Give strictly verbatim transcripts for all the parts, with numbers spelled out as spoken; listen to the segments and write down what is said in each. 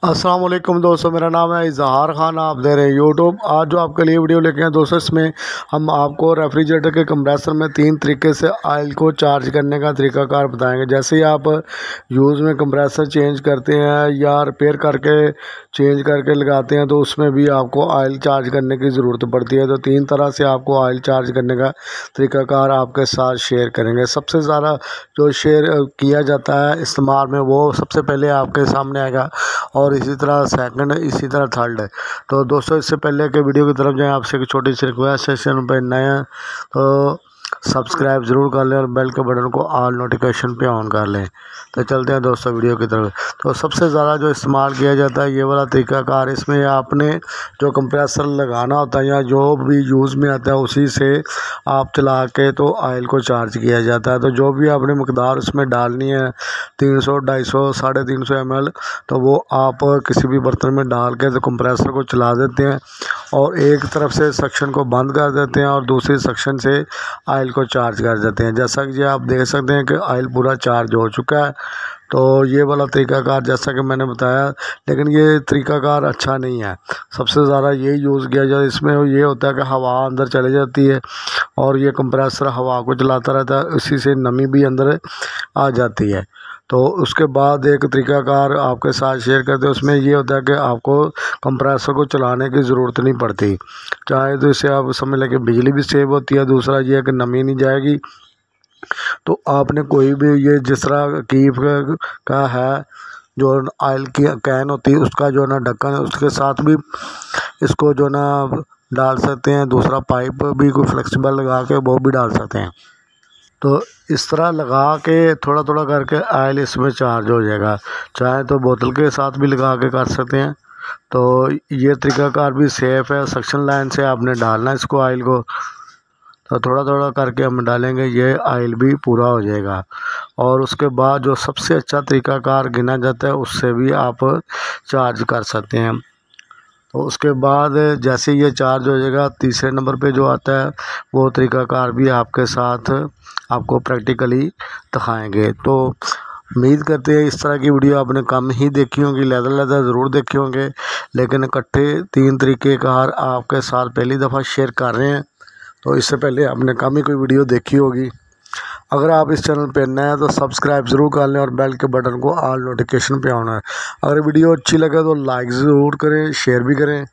अस्सलाम वालेकुम दोस्तों, मेरा नाम है इजहार खान। आप दे रहे हैं यूट्यूब। आज जो आपके लिए वीडियो लेके आए दोस्तों, इसमें हम आपको रेफ्रिजरेटर के कंप्रेसर में तीन तरीके से ऑयल को चार्ज करने का तरीकाकार बताएंगे। जैसे ही आप यूज़ में कंप्रेसर चेंज करते हैं या रिपेयर करके चेंज करके लगाते हैं तो उसमें भी आपको ऑयल चार्ज करने की ज़रूरत पड़ती है। तो तीन तरह से आपको ऑयल चार्ज करने का तरीकाकार आपके साथ शेयर करेंगे। सबसे ज़्यादा जो शेयर किया जाता है इस्तेमाल में, वो सबसे पहले आपके सामने आएगा और इसी तरह सेकंड, इसी तरह थर्ड है। तो दोस्तों, इससे पहले के वीडियो की तरफ जाएं, आपसे एक छोटी सी रिक्वेस्ट है, चैनल पर नए हैं तो सब्सक्राइब ज़रूर कर लें और बेल के बटन को ऑल नोटिफिकेशन पे ऑन कर लें। तो चलते हैं दोस्तों वीडियो की तरफ। तो सबसे ज़्यादा जो इस्तेमाल किया जाता है ये वाला तरीकाकार, इसमें आपने जो कंप्रेसर लगाना होता है या जो भी यूज़ में आता है उसी से आप चला के तो ऑयल को चार्ज किया जाता है। तो जो भी आपने मकदार उसमें डालनी है, तीन सौ ढाई सौ साढ़े तीन सौ एम एल, तो वो आप किसी भी बर्तन में डाल के तो कंप्रेसर को चला देते हैं और एक तरफ से सेक्शन को बंद कर देते हैं और दूसरी सेक्शन से ऑयल को चार्ज कर देते हैं। जैसा कि आप देख सकते हैं कि ऑयल पूरा चार्ज हो चुका है। तो ये वाला तरीकाकार जैसा कि मैंने बताया, लेकिन ये तरीकाकार अच्छा नहीं है। सबसे ज़्यादा ये यूज़ किया जाए, इसमें ये होता है कि हवा अंदर चली जाती है और ये कंप्रेसर हवा को चलाता रहता है, इसी से नमी भी अंदर आ जाती है। तो उसके बाद एक तरीकाकार आपके साथ शेयर करते हैं, उसमें ये होता है कि आपको कंप्रेसर को चलाने की ज़रूरत नहीं पड़ती। चाहे तो इससे आप समझ लें कि बिजली भी सेव होती है, दूसरा ये है कि नमी नहीं जाएगी। तो आपने कोई भी ये जिस तरह कीप का है जो ऑयल की कैन होती है उसका जो ना ढक्कन है, उसके साथ भी इसको जो ना डाल सकते हैं। दूसरा पाइप भी कोई फ्लेक्सिबल लगा के वो भी डाल सकते हैं। तो इस तरह लगा के थोड़ा थोड़ा करके ऑयल इसमें चार्ज हो जाएगा। चाहे तो बोतल के साथ भी लगा के कर सकते हैं। तो ये तरीकाकार भी सेफ़ है। सक्शन लाइन से आपने डालना है इसको ऑयल को, तो थोड़ा थोड़ा करके हम डालेंगे, ये ऑयल भी पूरा हो जाएगा। और उसके बाद जो सबसे अच्छा तरीकाकार गिना जाता है उससे भी आप चार्ज कर सकते हैं। तो उसके बाद जैसे ये चार्ज हो जाएगा, तीसरे नंबर पे जो आता है वो तरीकाकार भी आपके साथ आपको प्रैक्टिकली दिखाएंगे। तो उम्मीद करते हैं इस तरह की वीडियो आपने कम ही देखी होंगी, लहदा लहदा ज़रूर देखे होंगे, लेकिन इकट्ठे तीन तरीक़ेकार आपके साथ पहली दफ़ा शेयर कर रहे हैं। तो इससे पहले आपने कम ही कोई वीडियो देखी होगी। अगर आप इस चैनल पर नए हैं तो सब्सक्राइब ज़रूर कर लें और बेल के बटन को ऑल नोटिफिकेशन पे ऑन है। अगर वीडियो अच्छी लगे तो लाइक ज़रूर करें, शेयर भी करें।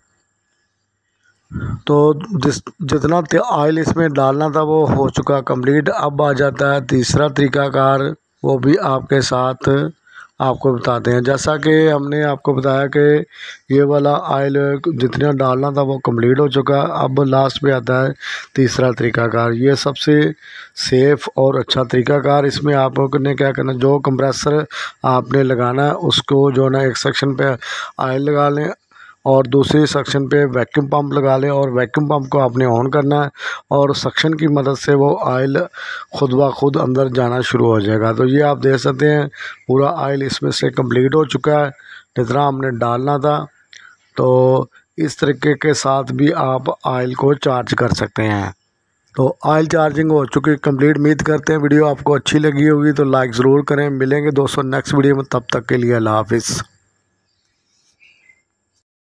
तो जिस जितना ऑयल इसमें डालना था वो हो चुका कंप्लीट। अब आ जाता है तीसरा तरीकाकार, वो भी आपके साथ आपको बताते हैं। जैसा कि हमने आपको बताया कि ये वाला ऑयल जितना डालना था वो कंप्लीट हो चुका। अब लास्ट पे आता है तीसरा तरीकाकार, ये सबसे सेफ़ और अच्छा तरीकाकार। इसमें आपने क्या करना, जो कंप्रेसर आपने लगाना है उसको जो ना एक सेक्शन पे ऑयल लगा लें और दूसरी सेक्शन पे वैक्यूम पंप लगा लें और वैक्यूम पंप को आपने ऑन करना है और सक्शन की मदद से वो ऑयल खुद ब खुद अंदर जाना शुरू हो जाएगा। तो ये आप देख सकते हैं पूरा ऑयल इसमें से कंप्लीट हो चुका है जितना हमने डालना था। तो इस तरीके के साथ भी आप ऑयल को चार्ज कर सकते हैं। तो ऑयल चार्जिंग हो चुकी कंप्लीट। उम्मीद करते हैं वीडियो आपको अच्छी लगी होगी, तो लाइक ज़रूर करें। मिलेंगे दोस्तों नेक्स्ट वीडियो में, तब तक के लिए अल्लाह हाफिज़।